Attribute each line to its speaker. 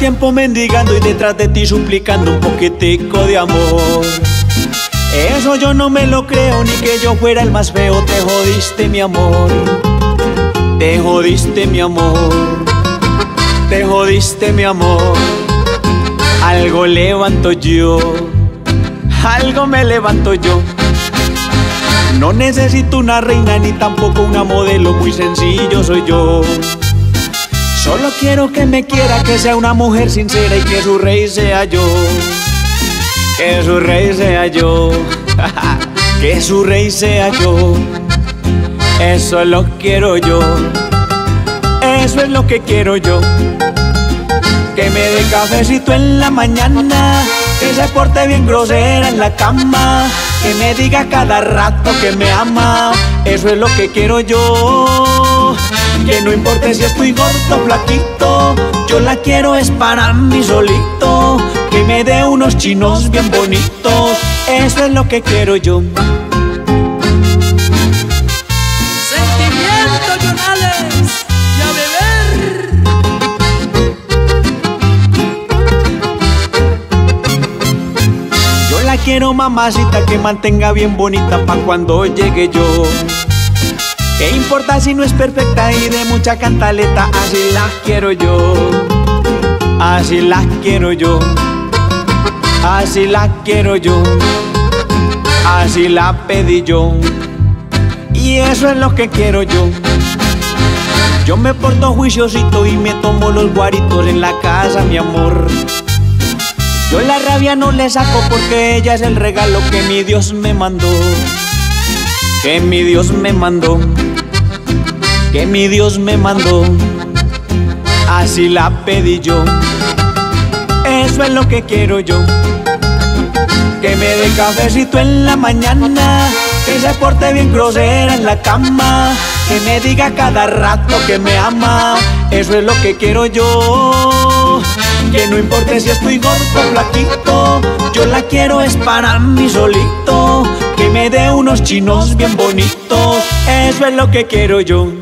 Speaker 1: tiempo mendigando y detrás de ti suplicando un poquitico de amor. Eso yo no me lo creo, ni que yo fuera el más feo. Te jodiste, mi amor. Te jodiste, mi amor. Te jodiste, mi amor. Algo levanto yo, algo me levanto yo. No necesito una reina ni tampoco una modelo, muy sencillo soy yo. Solo quiero que me quiera, que sea una mujer sincera y que su rey sea yo. Que su rey sea yo. Que su rey sea yo. Eso lo quiero yo. Eso es lo que quiero yo. Que me dé cafecito en la mañana, que se porte bien grosera en la cama, que me diga cada rato que me ama. Eso es lo que quiero yo. Que no importe si estoy gordo o flaquito, yo la quiero es para mí solito. Que me dé unos chinos bien bonitos. Eso es lo que quiero yo.
Speaker 2: Sentimiento, Jonales, y a beber.
Speaker 1: Yo la quiero mamacita, que mantenga bien bonita pa' cuando llegue yo. ¿Qué importa si no es perfecta y de mucha cantaleta? Así la quiero yo. Así la quiero yo. Así la quiero yo. Así la pedí yo. Y eso es lo que quiero yo. Yo me porto juiciosito y me tomo los guaritos en la casa, mi amor. Yo la rabia no le saco porque ella es el regalo que mi Dios me mandó. Que mi Dios me mandó. Que mi Dios me mandó. Así la pedí yo. Eso es lo que quiero yo. Que me dé cafecito en la mañana, que se porte bien grosera en la cama, que me diga cada rato que me ama. Eso es lo que quiero yo. Que no importe si estoy gordo o flaquito, yo la quiero es para mí solito. Que me dé unos chinos bien bonitos. Eso es lo que quiero yo.